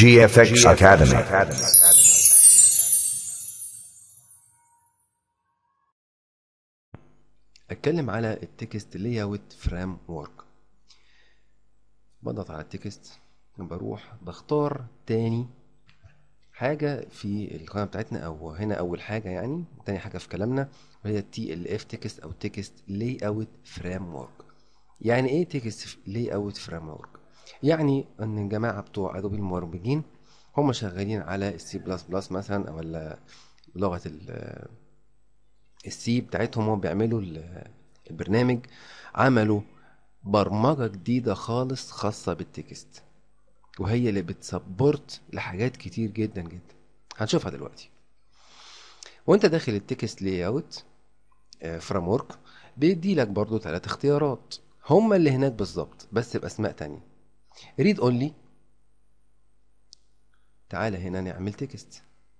GFX Academy. اتكلم على التكست layout فريم ورك. بضغط على التكست، بروح بختار تاني حاجة في القائمة بتاعتنا، او هنا اول حاجة يعني تاني حاجة في كلامنا، وهي TLF تكست او تكست layout فريم ورك. يعني ايه تكست layout فريم ورك؟ يعني ان الجماعة بتوع ادوبي المبرمجين هم شغالين على السي بلس بلس مثلا، او لغة السي بتاعتهم، هم بيعملوا البرنامج، عملوا برمجة جديدة خالص خاصة بالتكست، وهي اللي بتسبورت لحاجات كتير جدا جدا هنشوفها دلوقتي. وانت داخل التكست لاي اوت فريم ورك بيدي لك برضو 3 اختيارات هما اللي هناك بالظبط بس باسماء تانية. ريد اونلي، تعالى هنا نعمل تكست.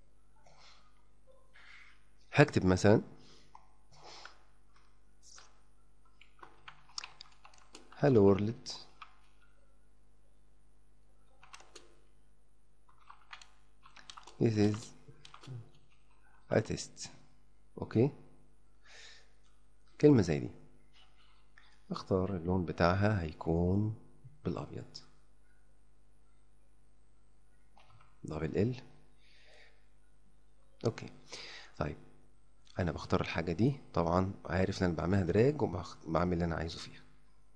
هكتب مثلا hello world this is a test. اوكي، كلمة زي دي اختار اللون بتاعها هيكون بالابيض، دبل ال. اوكي طيب، انا بختار الحاجة دي، طبعا عارف ان انا بعملها دراج وبعمل اللي انا عايزه فيها.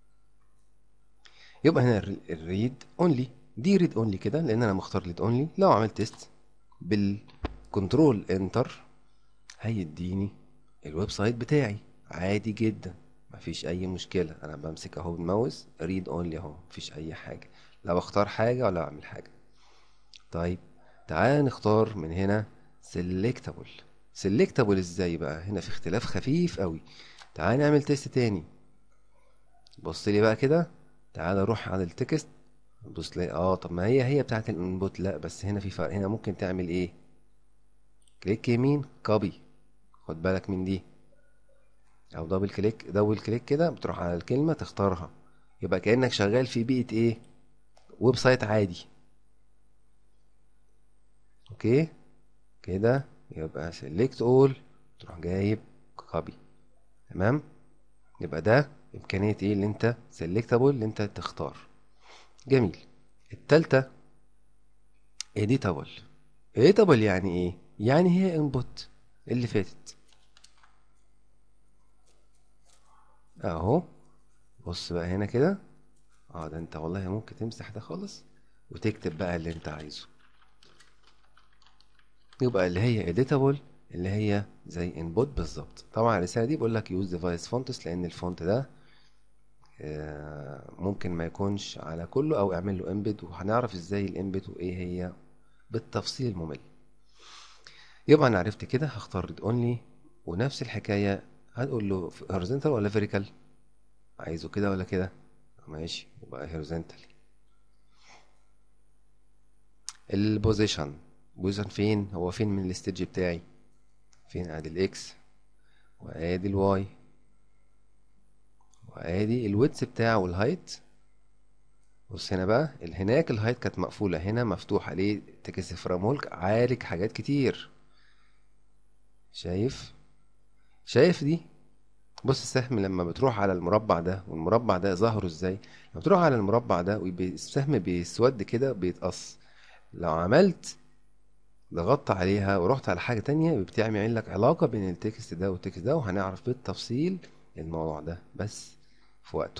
يبقى هنا الريد اونلي دي ريد اونلي كده لان انا مختار ريد اونلي. لو عملت تيست بالكنترول انتر هيديني الويب سايت بتاعي عادي جدا، مفيش اي مشكلة. انا بمسك اهو بالماوس ريد اونلي اهو، مفيش اي حاجة، لا بختار حاجة ولا بعمل حاجة. طيب تعال نختار من هنا سيلكتابل. سيلكتابل ازاي بقى؟ هنا في اختلاف خفيف قوي. تعال نعمل تيست تاني، بص لي بقى كده، تعال اروح على التكست، بص لي طب ما هي بتاعت الانبوت، لا بس هنا في فرق. هنا ممكن تعمل ايه؟ كليك يمين كوبي، خد بالك من دي، او دبل كليك كده بتروح على الكلمة تختارها، يبقى كأنك شغال في بيئة ايه؟ ويب سايت عادي. اوكي كده يبقى سيلكت اول، تروح جايب كوبي. تمام، يبقى ده امكانية ايه اللي انت سيلكتابل، اللي انت تختار. جميل. التالتة editable. editable يعني ايه؟ يعني هي انبوت اللي فاتت اهو. بص بقى هنا كده، ده انت والله ممكن تمسح ده خالص وتكتب بقى اللي انت عايزه. يبقى اللي هي editable اللي هي زي input بالظبط. طبعا الرسالة دي بقول لك use device fonts لان الفونت ده ممكن ما يكونش على كله، او اعمل له embed، وهنعرف ازاي الامبيد وايه هي بالتفصيل الممل. يبقى انا عرفت كده هختار read only، ونفس الحكاية هنقول له horizontal ولا vertical، عايزه كده ولا كده. ماشي، يبقى horizontal. البوزيشن، بوزيشن فين؟ هو فين من الاستيج بتاعي؟ فين؟ ادي الاكس وادي الواي وادي الويدث بتاعه والهايت. بص هنا بقى، هناك الهايت كانت مقفولة، هنا مفتوحة. ليه؟ تكست فريم ورك عالج حاجات كتير. شايف دي؟ بص السهم لما بتروح على المربع ده، والمربع ده ظهره ازاي؟ لما بتروح على المربع ده والسهم بيسود كده بيتقص، لو عملت ضغطت عليها ورحت على حاجة تانية بتعمل لك علاقة بين التكست ده والتكست ده، وهنعرف بالتفصيل الموضوع ده بس في وقته.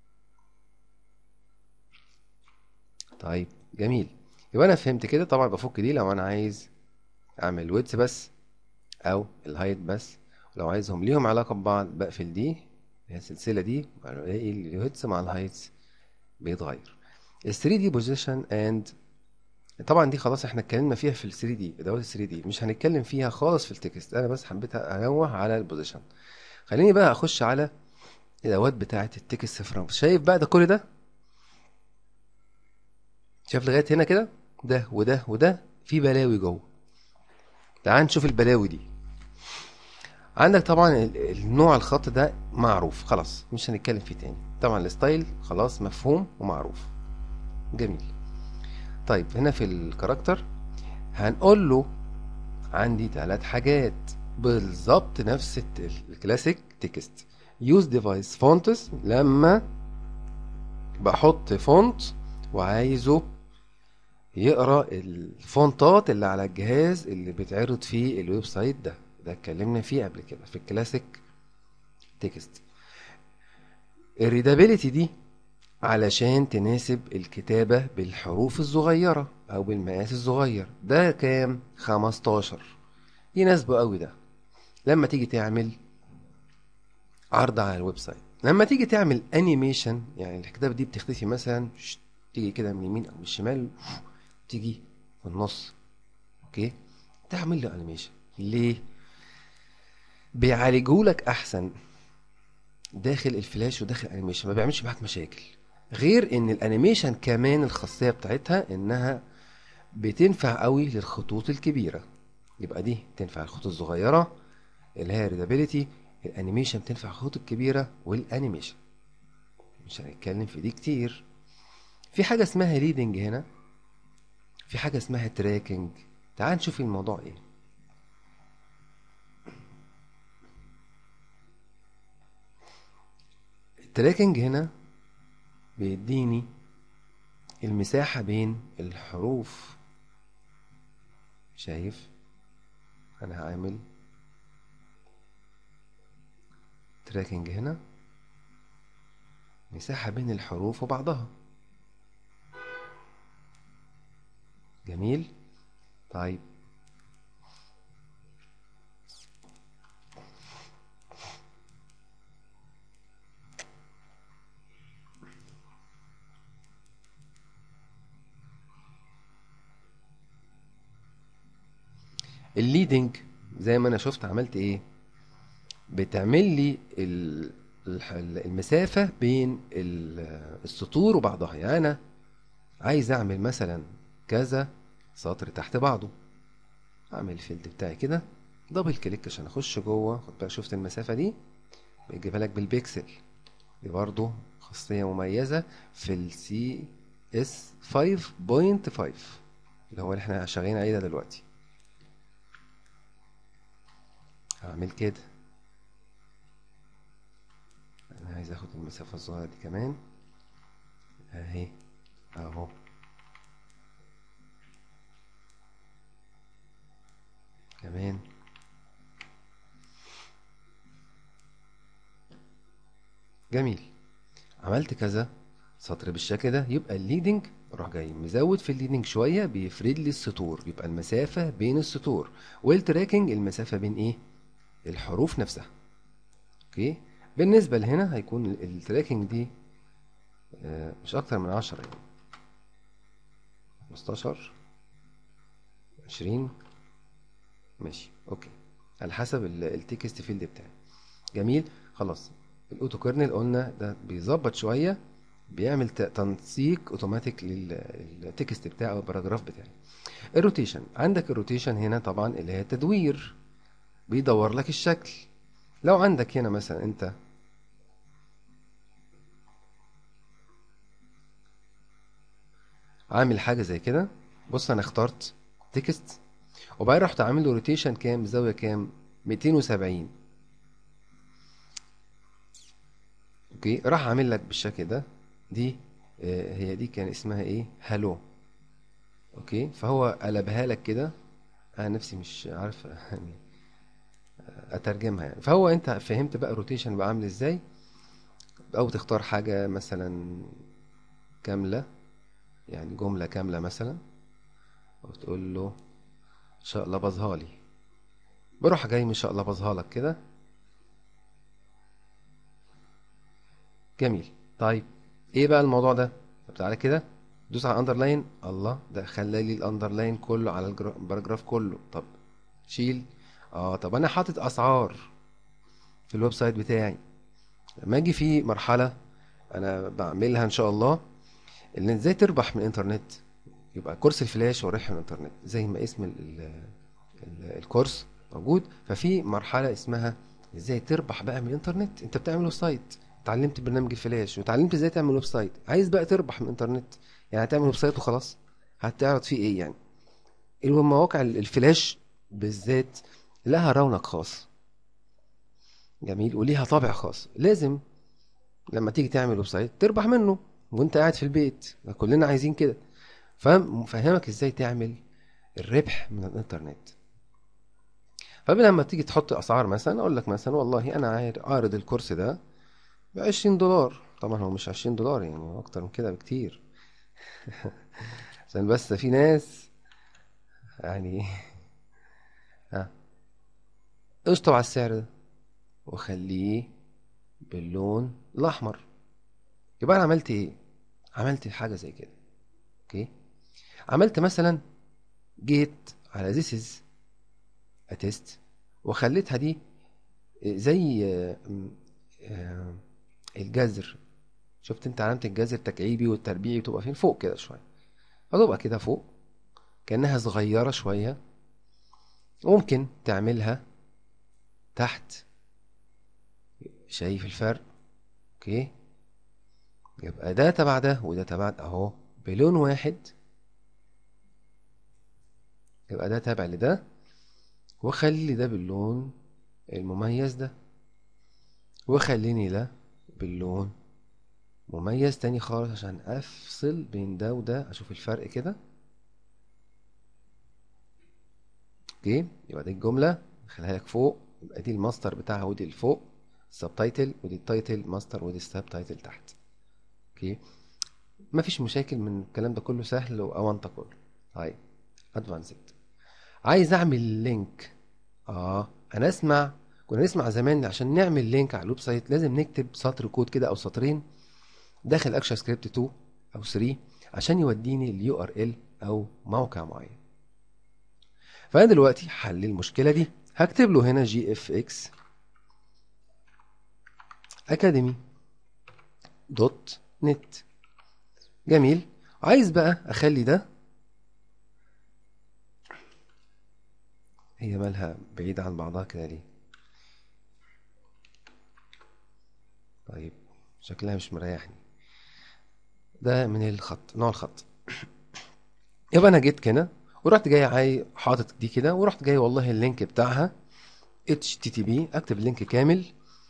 طيب جميل، يبقى انا فهمت كده. طبعا بفك دي لو انا عايز اعمل ويدث بس او الهايت بس، ولو عايزهم ليهم علاقة ببعض بقفل دي، هي السلسلة دي، الاقي الويدث مع الهايتس بيتغير. ال 3 دي بوزيشن اند، طبعا دي خلاص احنا اتكلمنا فيها في ال 3 دي، ادوات ال 3 دي مش هنتكلم فيها خالص في التكست، انا بس حبيت انوه على البوزيشن. خليني بقى اخش على الادوات بتاعه التكست فريم. شايف بقى ده كل ده؟ شايف لغايه هنا كده؟ ده وده وده في بلاوي جوه. تعال نشوف البلاوي دي. عندك طبعا النوع الخط ده معروف خلاص، مش هنتكلم فيه تاني. طبعا الستايل خلاص مفهوم ومعروف. جميل. طيب هنا في الكاركتر هنقول له عندي 3 حاجات بالظبط نفس الكلاسيك تكست. يوز ديفايس فونتس، لما بحط فونت وعايزه يقرا الفونتات اللي على الجهاز اللي بيتعرض فيه الويب سايت ده اتكلمنا فيه قبل كده في الكلاسيك تكست. الريدابيليتي دي علشان تناسب الكتابة بالحروف الصغيرة او بالمقاس الصغير. ده كام؟ 15. يناسبه قوي ده لما تيجي تعمل عرض على الويب سايت. لما تيجي تعمل انيميشن، يعني الكتابة دي بتختفي مثلا تيجي كده من اليمين او من الشمال، تيجي في النص. اوكي، تعمل له انيميشن ليه؟ بيعالجهولك احسن داخل الفلاش وداخل الانيميشن، ما بيعملش معاك مشاكل. غير ان الانيميشن كمان الخاصيه بتاعتها انها بتنفع قوي للخطوط الكبيره. يبقى دي تنفع الخطوط الصغيره اللي هي ريدابيليتي، الانيميشن بتنفع الخطوط الكبيره والانيميشن. مش هنتكلم في دي كتير. في حاجه اسمها ليدنج هنا، في حاجه اسمها تراكنج. تعال نشوف الموضوع ايه. التراكنج هنا بيديني المساحة بين الحروف. شايف؟ انا هعمل تراكنج هنا، مساحة بين الحروف وبعضها. جميل. طيب الليدنج زي ما انا شفت عملت ايه، بتعمل لي المسافة بين السطور وبعضها. يعني انا عايز اعمل مثلا كذا سطر تحت بعضه، اعمل الفيلد بتاعي كده، دبل كليك عشان اخش جوه. خد بالك، شفت المسافة دي بيجيبها لك بالبيكسل. دي برضو خاصية مميزة في السي اس 5.5 اللي هو اللي احنا شغالين عليه ده دلوقتي. هعمل كده، انا عايز اخد المسافة الصغيرة دي كمان اهي، اهو. كمان جميل. عملت كذا سطر بالشكل ده، يبقى الليدنج اروح جاي مزود في الليدنج شوية، بيفرد لي السطور، بيبقى المسافة بين السطور. والتراكنج المسافة بين ايه؟ الحروف نفسها. اوكي. بالنسبة لهنا هيكون التراكنج دي مش اكتر من 10، يعني 15 20 ماشي. اوكي، على حسب التكست فيلد بتاعي. جميل. خلاص. الاوتو كيرنل قلنا ده بيظبط شويه، بيعمل تنسيق اوتوماتيك للتكست بتاعي او الباراجراف بتاعي. الروتيشن، عندك الروتيشن هنا طبعا اللي هي التدوير، بيدور لك الشكل. لو عندك هنا مثلا انت عامل حاجه زي كده، بص انا اخترت تكست وبعدين رحت عامل له روتيشن كام بزاويه كام؟ 270. اوكي، راح عامل لك بالشكل ده. دي هي دي كان اسمها ايه؟ هالو. اوكي، فهو قلبها لك كده. انا نفسي مش عارف يعني اترجمها يعني. فهو انت فهمت بقى الروتيشن بقى عامل ازاي. او تختار حاجة مثلا كاملة، يعني جملة كاملة مثلا، وتقول له شقلبظها لي، بروح جاي مشقلبظها لك كده. جميل. طيب ايه بقى الموضوع ده؟ طب تعالى كده دوس على الاندرلاين. الله، ده خلى لي الاندرلاين كله على الباراجراف كله. طب شيل. طب انا حاطط اسعار في الويب سايت بتاعي. لما اجي في مرحله انا بعملها ان شاء الله، اللي ازاي تربح من الانترنت، يبقى كورس الفلاش والربح من الانترنت زي ما اسم الكورس موجود. ففي مرحله اسمها ازاي تربح بقى من الانترنت. انت بتعمل ويب سايت، اتعلمت برنامج الفلاش وتعلمت ازاي تعمل ويب سايت، عايز بقى تربح من الانترنت، يعني تعمل ويب سايت وخلاص؟ هتعرض فيه ايه يعني. المواقع الفلاش بالذات لها رونق خاص، جميل، وليها طابع خاص. لازم لما تيجي تعمل ويب سايت تربح منه وانت قاعد في البيت، كلنا عايزين كده. فاهمك ازاي تعمل الربح من الانترنت. فلما تيجي تحط اسعار، مثلا اقول لك مثلا والله انا عارض الكورس ده ب20 دولار. طبعا هو مش 20 دولار، يعني هو اكتر من كده بكتير. عشان بس في ناس يعني ها، اشطب على السعر ده وخليه باللون الاحمر. يبقى انا عملت ايه؟ عملت حاجه زي كده. اوكي، عملت مثلا، جيت على this is a test وخليتها دي زي آه، الجذر. شفت انت علامة الجذر التكعيبي والتربيعي بتبقى فين؟ فوق كده شوية، هتبقى كده فوق كأنها صغيرة شوية. ممكن تعملها تحت، شايف الفرق؟ اوكي، يبقى ده تبع ده وده تبع ده اهو بلون واحد. يبقى ده تابع لده، وخلي ده باللون المميز ده، وخليني ده باللون مميز تاني خالص عشان افصل بين ده وده، اشوف الفرق كده. اوكي، يبقى دي الجملة خليها لك فوق، يبقى دي الماستر بتاعها ودي الفوق السب تايتل، ودي التايتل ماستر ودي السب تايتل تحت. اوكي، مفيش مشاكل من الكلام ده كله، سهل واونطه كله. طيب، ادفانسد، عايز اعمل لينك. انا اسمع، كنا نسمع زمان عشان نعمل لينك على الويب سايت لازم نكتب سطر كود كده او سطرين داخل اكشن سكريبت 2 او 3 عشان يوديني اليو ار ال او موقع معين. فانا دلوقتي حل المشكله دي، هكتب له هنا جي اف اكس اكاديمي دوت نت. جميل، عايز بقى اخلي ده، هي مالها بعيدة عن بعضها كده ليه؟ طيب، شكلها مش مريحني. ده من الخط، نوع الخط. يبقى انا جيت كده ورحت جاي حاطط دي كده، ورحت جاي والله اللينك بتاعها HTTP، اكتب اللينك كامل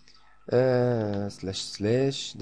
سلاش سلاش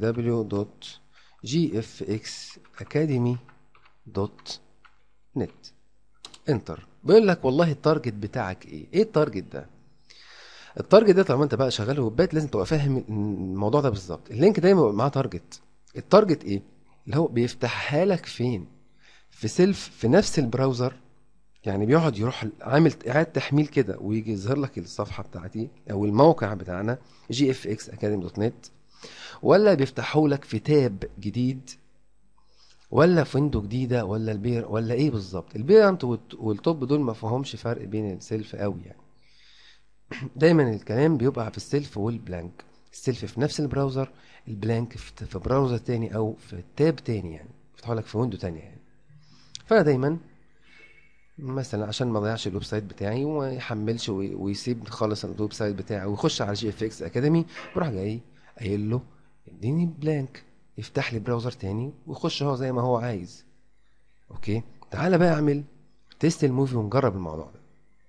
www.gfxacademy.net. انتر. بيقول لك والله التارجت بتاعك ايه التارجت ده؟ التارجت ده طالما انت بقى شغال ويبات لازم تبقى فاهم الموضوع ده بالظبط. اللينك دايما بيبقى معاه تارجت. التارجت ايه؟ اللي هو بيفتحها لك فين؟ في سيلف في نفس البراوزر، يعني بيقعد يروح عامل اعاده تحميل كده ويجي يظهر لك الصفحه بتاعتي او الموقع بتاعنا gfxacademy.net، ولا بيفتحوا لك في تاب جديد، ولا في ويندو جديده، ولا البير، ولا ايه بالظبط؟ البيرنت والتوب دول ما فيهمش فرق بين السيلف قوي يعني. دايما الكلام بيبقى في السيلف والبلانك. السيلف في نفس البراوزر، البلانك في براوزر تاني او في تاب تاني، يعني فتحوا لك في ويندو تانية يعني. فانا دايما مثلا عشان ما اضيعش الويب سايت بتاعي وما يحملش ويسيب خالص الويب سايت بتاعي ويخش على جي اف اكس اكاديمي، بروح جاي قايل له اديني بلانك، يفتح لي براوزر تاني ويخش هو زي ما هو عايز. اوكي، تعالى بقى اعمل تيست الموفي ونجرب الموضوع ده.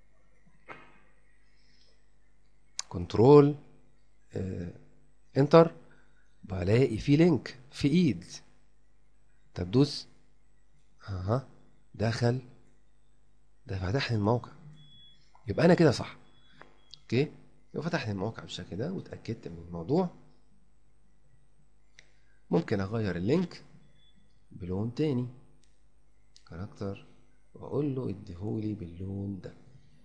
كنترول انتر، بلاقي في لينك في ايد. طب دوس، اها، دخل، ده فتح لي الموقع. يبقى انا كده صح. اوكي، يبقى فتح لي الموقع بالشكل ده واتاكدت من الموضوع. ممكن اغير اللينك بلون تاني، كاركتر، واقول له اديهولي باللون ده.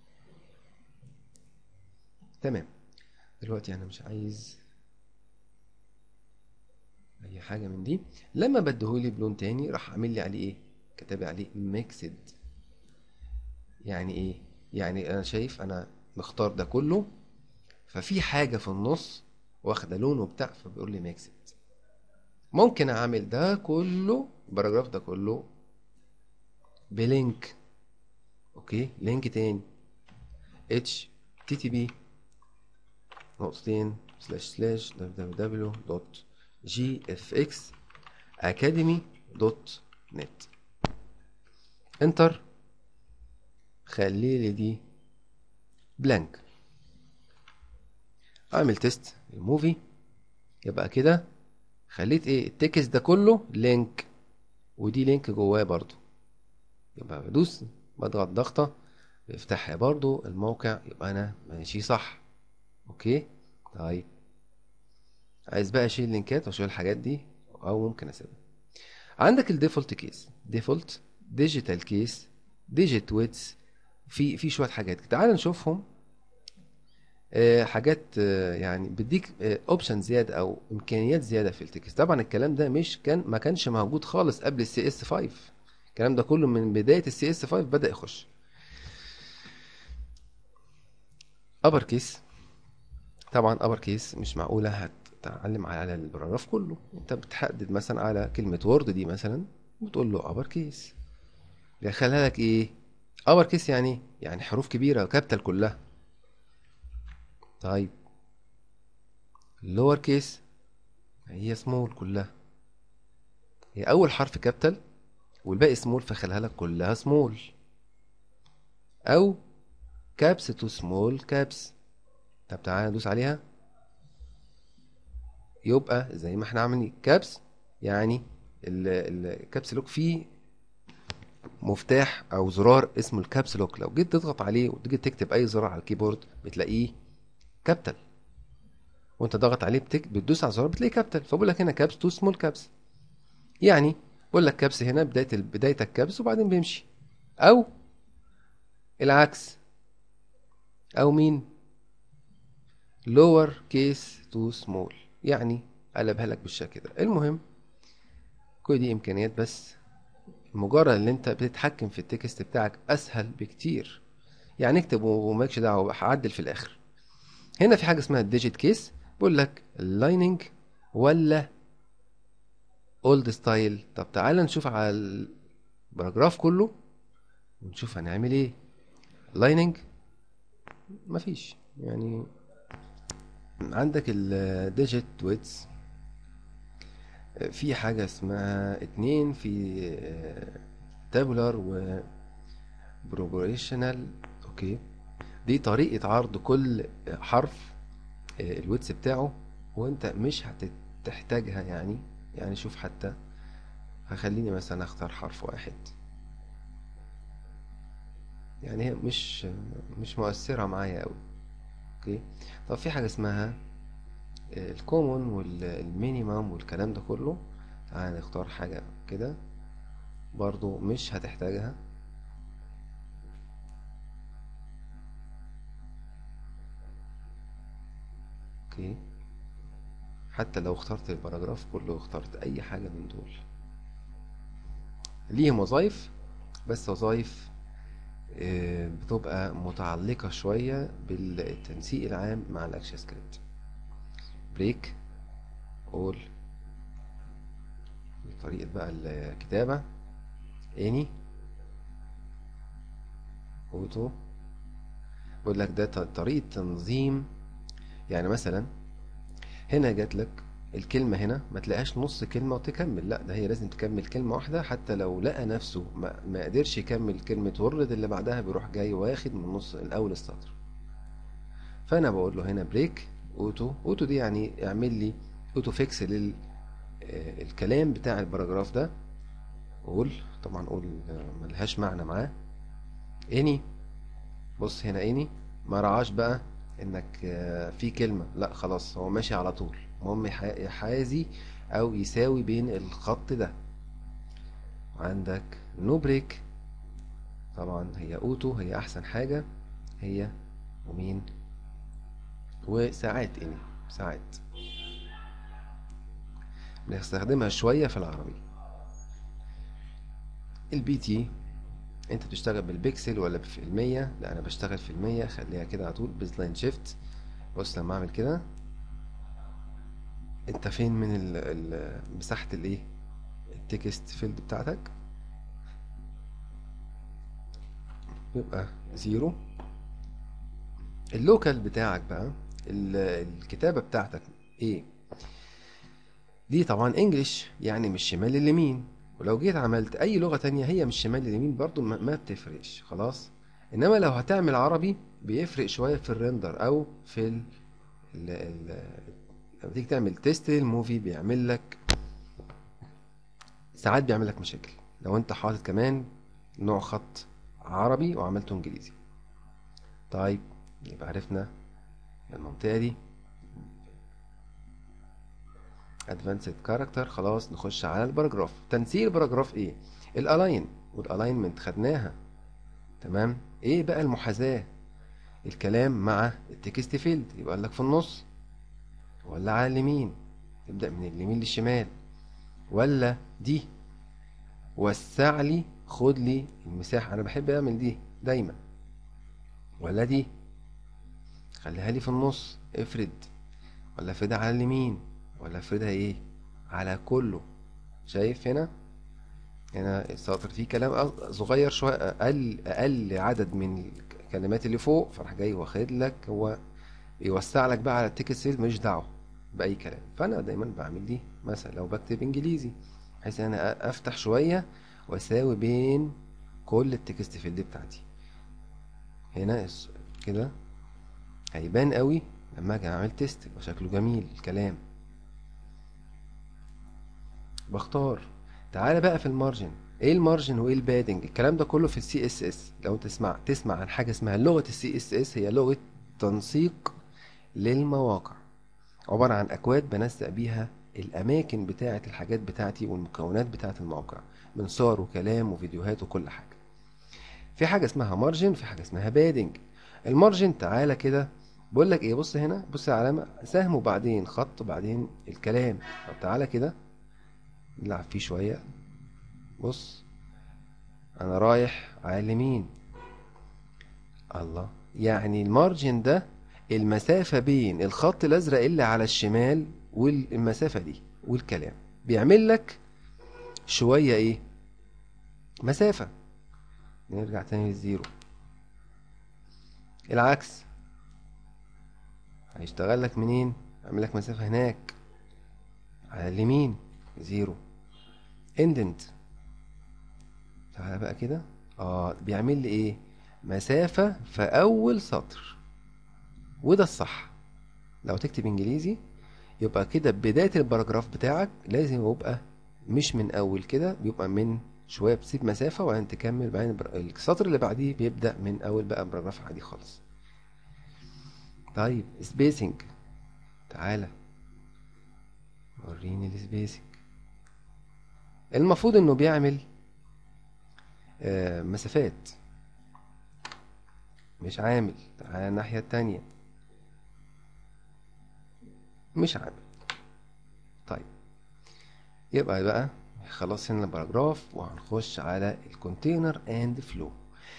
تمام، دلوقتي انا مش عايز اي حاجه من دي. لما بديهولي بلون تاني راح عامل لي عليه ايه؟ كتب عليه ميكسد. يعني ايه؟ يعني انا شايف انا مختار ده كله، ففي حاجه في النص واخده لون وبتاع، فبيقول لي ميكسد. ممكن اعمل ده كله، الباراجراف ده كله بلينك. اوكي، لينك تاني اتش تي تي بي نقطتين سلاش سلاش www.gfxacademy.net. انتر، خلي لي دي بلانك. اعمل تيست الموفي، يبقى كده خليت ايه التكست ده كله لينك، ودي لينك جواه برضو. يبقى بدوس بضغط ضغطة بيفتحها برضو الموقع، يبقى انا ماشي صح. اوكي. طيب عايز بقى اشيل اللينكات واشيل الحاجات دي، او ممكن اسيبها. عندك الديفولت كيس، ديفولت ديجيتال كيس، ديجيت ويتس، في شويه حاجات كده تعال نشوفهم. حاجات يعني بتديك اوبشن زياده او امكانيات زياده في التكست. طبعا الكلام ده مش ما كانش موجود خالص قبل السي اس 5. الكلام ده كله من بدايه السي اس 5 بدا يخش. ابر كيس، طبعا ابر كيس مش معقوله هتتعلم على البراجراف كله. انت بتحدد مثلا على كلمه وورد دي مثلا، بتقول له ابر كيس، بيخليها لك ايه ابر كيس، يعني حروف كبيره كابيتال كلها. طيب اللور كيس هي سمول كلها، هي اول حرف كابيتال والباقي سمول، فخليها لك كلها سمول. او كابس تو سمول كابس. طب تعالى ندوس عليها، يبقى زي ما احنا عاملين كابس، يعني الكابس لوك فيه مفتاح او زرار اسمه الكابس لوك، لو جيت تضغط عليه وتيجي تكتب اي زرار على الكيبورد بتلاقيه كابيتال، وانت ضغط عليه بتدوس على الزرار بتلاقيه كابيتال. فبقول لك هنا كابس تو سمول كابس، يعني بقول لك كابس هنا بدايتك كابس وبعدين بيمشي، او العكس، او مين lower case to small، يعني قلبها لك بالشكل ده. المهم كل دي امكانيات، بس مجرد ان انت بتتحكم في التكست بتاعك اسهل بكتير. يعني اكتب ومالكش دعوه، هعدل في الاخر. هنا في حاجه اسمها الديجيت كيس، بقول لك اللايننج ولا اولد ستايل. طب تعالى نشوف على الباراجراف كله ونشوف هنعمل ايه. لايننج مفيش، يعني عندك الديجيت ويتس في حاجة اسمها اتنين، في تابولار وبروبوريشنال. اوكي، دي طريقة عرض كل حرف الويتس بتاعه، وانت مش هتحتاجها. يعني شوف، حتى هخليني مثلا اختار حرف واحد، يعني هي مش مؤثرة معايا اوي. اوكي. طب في حاجة اسمها الكومون والمينيمم والكلام ده كله، تعالى نختار حاجة كده برضو مش هتحتاجها. اوكي، حتى لو اخترت الباراجراف كله، اخترت اي حاجة من دول ليهم وظايف، بس وظايف بتبقى متعلقة شوية بالتنسيق العام مع الاكشن سكريبت. بريك، اول، طريقة بقى الكتابة، اني، اوتو. بقول لك ده طريقة تنظيم. يعني مثلا هنا جات لك الكلمة هنا ما تلاقيهاش نص كلمة وتكمل، لا ده هي لازم تكمل كلمة واحدة. حتى لو لقى نفسه ما قدرش يكمل كلمة وورد اللي بعدها، بيروح جاي واخد من نص الأول السطر. فأنا بقول له هنا بريك اوتو. اوتو دي يعني اعمل لي اوتو فيكس الكلام بتاع الباراجراف ده. قول، طبعا قول ملهاش معنى معاه. اني، بص هنا اني ما رعاش بقى انك في كلمة، لا خلاص هو ماشي على طول، المهم يحازي او يساوي بين الخط ده. عندك نو بريك، طبعا هي اوتو هي احسن حاجة، هي ومين وساعات اني، ساعات بنستخدمها شوية في العربي. البي تي، انت بتشتغل بالبيكسل ولا في المية؟ لا انا بشتغل في المية، خليها كده على طول بزلاين شيفت. بص لما اعمل كده، انت فين من مساحة الايه التكست فيلد بتاعتك؟ يبقى زيرو. اللوكال بتاعك بقى، الكتابة بتاعتك ايه؟ دي طبعا انجلش، يعني من الشمال لليمين. ولو جيت عملت اي لغة تانية هي من الشمال لليمين برضو ما بتفرقش خلاص. انما لو هتعمل عربي بيفرق شوية في الريندر او في ال لما تيجي تعمل تيست الموفي بيعمل لك ساعات بيعمل لك مشاكل لو انت حاطط كمان نوع خط عربي وعملته انجليزي. طيب يبقى عرفنا المنطقة دي ادفانسد كاركتر. خلاص نخش على الباراجراف. تنسيق الباراجراف ايه؟ الالاين والالاينمنت خدناها تمام. ايه بقى المحاذاة؟ الكلام مع التكست فيلد، يبقى قال لك في النص ولا على اليمين؟ تبدأ من اليمين للشمال ولا دي وسع لي خد لي المساحة، انا بحب اعمل دي دايما، ولا دي خليها لي في النص افرد، ولا افردها على اليمين، ولا افردها ايه على كله؟ شايف هنا السطر فيه كلام صغير شويه، اقل عدد من الكلمات اللي فوق، فراح جاي واخد لك هو يوسع لك بقى على التكست سيل، مش دعوه باي كلام. فانا دايما بعمل دي مثلا لو بكتب انجليزي، بحيث ان انا افتح شويه واساوي بين كل التكست فيلد بتاعتي. هنا كده هيبان قوي لما اجي اعمل تيست، يبقى شكله جميل الكلام. بختار. تعالى بقى في المارجن. ايه المارجن وايه البادنج؟ الكلام ده كله في السي اس اس. لو انت تسمع عن حاجه اسمها لغه السي اس اس، هي لغه تنسيق للمواقع، عباره عن اكواد بنسق بيها الاماكن بتاعه الحاجات بتاعتي والمكونات بتاعه الموقع من صور وكلام وفيديوهات وكل حاجه. في حاجه اسمها مارجن، في حاجه اسمها بادنج. المارجن تعالى كده بقول لك ايه، بص هنا، بص العلامه سهم وبعدين خط وبعدين الكلام. طب تعالى كده نلعب فيه شويه. بص انا رايح على اليمين، الله، يعني المارجن ده المسافة بين الخط الازرق اللي على الشمال والمسافة دي والكلام، بيعمل لك شوية ايه مسافة. نرجع تاني للزيرو. العكس هيشتغل لك منين؟ يعمل لك مسافة هناك على اليمين زيرو. اندنت تعالى بقى كده، بيعمل لي ايه مسافة في اول سطر، وده الصح. لو تكتب انجليزي يبقى كده بداية الباراجراف بتاعك لازم يبقى مش من اول كده، بيبقى من شوية بتسيب مسافة وبعدين تكمل، بعدين السطر اللي بعديه بيبدأ من اول بقى باراجراف عادي خالص. طيب سبيسنج، تعالى وريني السبيسنج. المفروض انه بيعمل مسافات، مش عامل. تعالى الناحية التانية، مش عامل. طيب يبقى بقى خلاص هنا الباراجراف، وهنخش على الكونتينر اند فلو.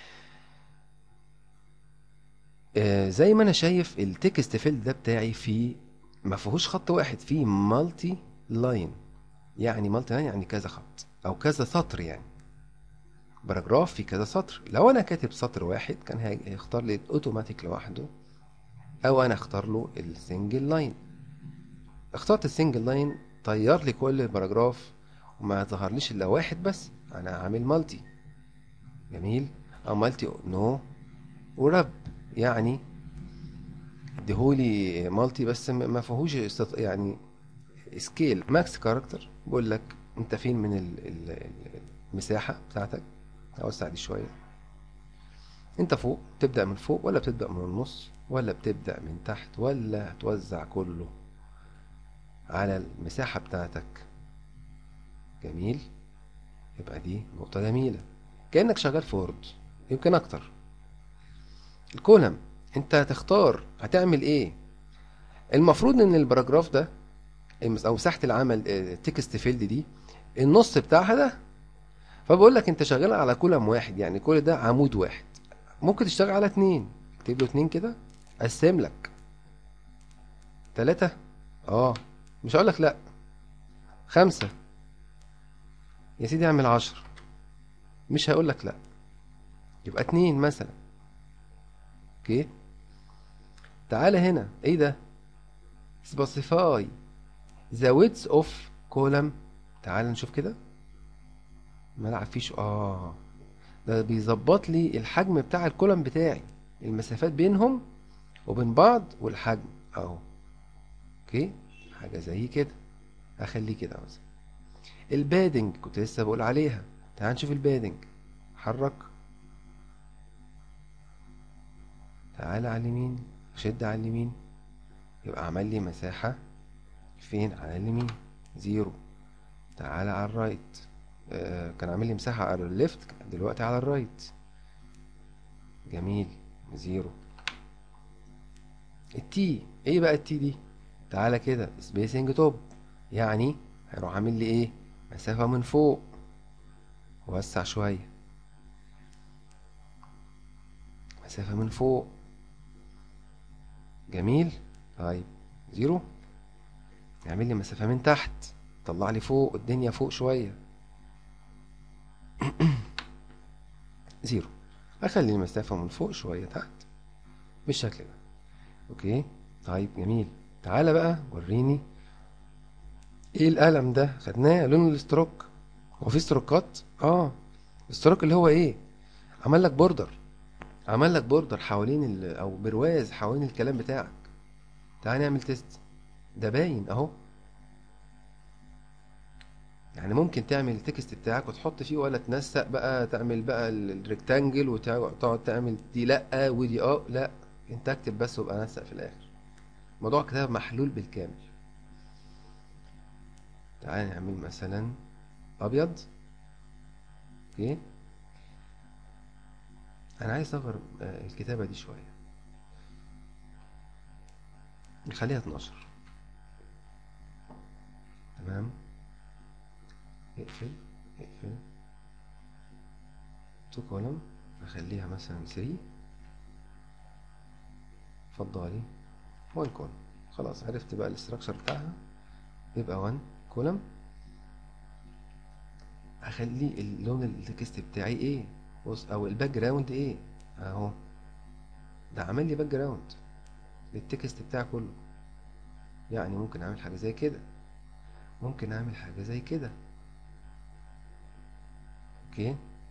زي ما انا شايف التكست فيلد ده بتاعي فيه ما فيهوش خط واحد، فيه مالتي لاين. يعني مالتي لاين يعني كذا خط او كذا سطر، يعني باراجراف في كذا سطر. لو انا كاتب سطر واحد كان هيختار لي الاوتوماتيك لوحده، او انا اختار له السنجل لاين. اخترت السنجل لاين طير لي كل الباراجراف وما ظهرليش الا واحد بس. انا عامل مالتي، جميل. او مالتي نو ورب، يعني اديهولي مالتي بس ما فيهوش يعني سكيل. ماكس كاركتر بقول لك انت فين من المساحه بتاعتك، اوسع دي شويه. انت فوق تبدا من فوق ولا بتبدا من النص ولا بتبدا من تحت، ولا هتوزع كله على المساحه بتاعتك؟ جميل. يبقى دي نقطه جميله، كانك شغال في وورد يمكن اكتر. الكولم انت هتختار هتعمل ايه. المفروض ان الباراجراف ده او مساحه العمل تكست فيلد دي النص بتاعها ده، فبقول لك انت شغال على كولم واحد، يعني كل ده عمود واحد. ممكن تشتغل على اتنين، اكتب له اتنين كده، قسم لك تلاتة، مش هقول لك لا، خمسة يا سيدي اعمل 10، مش هقول لك لا، يبقى اتنين مثلا. اوكي تعالى هنا، ايه ده؟ specify the width of column. تعال نشوف كده، ما العب فيش ده بيظبط لي الحجم بتاع الكولم بتاعي، المسافات بينهم وبين بعض والحجم اهو. اوكي، حاجه زي كده، هخليه كده مثلا. البادنج كنت لسه بقول عليها، تعال نشوف البادنج. حرك، تعالى على اليمين، شد على اليمين، يبقى عمل لي مساحة فين؟ على اليمين، 0. تعالى على الرايت، كان عامل لي مساحة على الليفت، دلوقتي على الرايت. جميل، 0. التي ايه بقى التي دي؟ تعالى كده سبيسنج توب، يعني هيروح عامل لي ايه؟ مسافة من فوق، وسع شوية، مسافة من فوق. جميل. طيب 0، يعمل لي مسافة من تحت، طلع لي فوق الدنيا فوق شوية. 0، اخلي المسافة من فوق شوية تحت بالشكل ده. اوكي. طيب جميل، تعالى بقى وريني ايه القلم ده، خدناه لون الاستروك. هو في استروكات؟ الاستروك اللي هو ايه؟ عمل لك بوردر، عمل لك بوردر حوالين او برواز حوالين الكلام بتاعك. تعالى نعمل تيست، ده باين اهو. يعني ممكن تعمل التكست بتاعك وتحط فيه، ولا تنسق بقى، تعمل بقى الريكتانجل وتقعد تعمل دي لا ودي لا، انت اكتب بس وابقى نسق في الاخر. موضوع كتاب محلول بالكامل. تعالى نعمل مثلا ابيض. اوكي، انا عايز اصغر الكتابة دي شوية، نخليها 12. تمام، اقفل، اقفل تو كولم، اخليها مثلا 3. اتفضلي 1 كولم. خلاص عرفت بقى الاستراكشر بتاعها، يبقى 1 كولم. اخلي اللون التكست بتاعي ايه؟ بص، او الباك جراوند ايه؟ اهو، ده عمل لي باك جراوند للتكست بتاعي كله. يعني ممكن اعمل حاجه زي كده، ممكن اعمل حاجه زي كده. اوكي،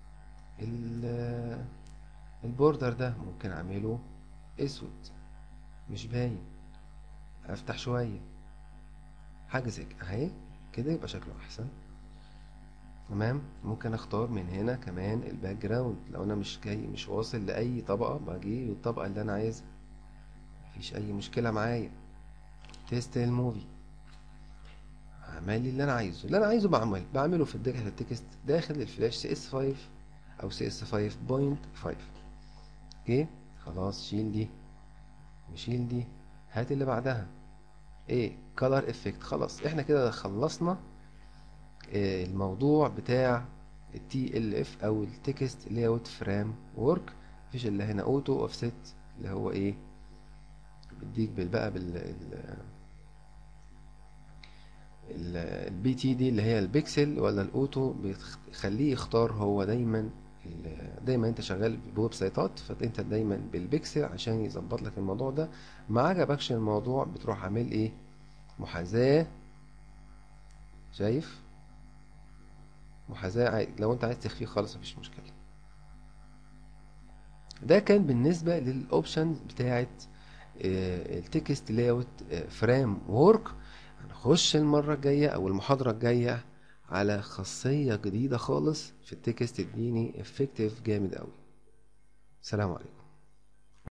البوردر ده ممكن اعمله اسود مش باين، افتح شويه، حاجه زي كده اهي، كده يبقى شكله احسن. تمام. ممكن اختار من هنا كمان الباك جراوند، لو انا مش واصل لاي طبقه، باجي للطبقه اللي انا عايزها، مفيش اي مشكله معايا. تيست الموفي، اعمل لي اللي انا عايزه، اللي انا عايزه بعمله في التكست داخل الفلاش سي اس 5 او سي اس 5.5. اوكي، خلاص شيل دي وشيل دي، هات اللي بعدها. ايه؟ color effect. خلاص احنا كده خلصنا الموضوع بتاع التي ال اف او التكست لاyout فريم ورك. مفيش الا هنا اوتو اوفست، اللي هو ايه؟ بيديك بقى البي تي دي اللي هي البيكسل، ولا الاوتو بيخليه يختار هو دايما. دايما انت شغال بويب سايتات، فانت دايما بالبيكسل عشان يظبط لك الموضوع ده. ما عجبكش الموضوع بتروح عامل ايه؟ محاذاة. شايف؟ محاذاة عادي، لو انت عايز تخفيه خالص مفيش مشكلة. ده كان بالنسبة للاوبشنز بتاعت التكست لاyout فريم وورك. هنخش المرة الجاية او المحاضرة الجاية على خاصية جديدة خالص في التكست، تديني افكتيف جامد قوي. سلام عليكم.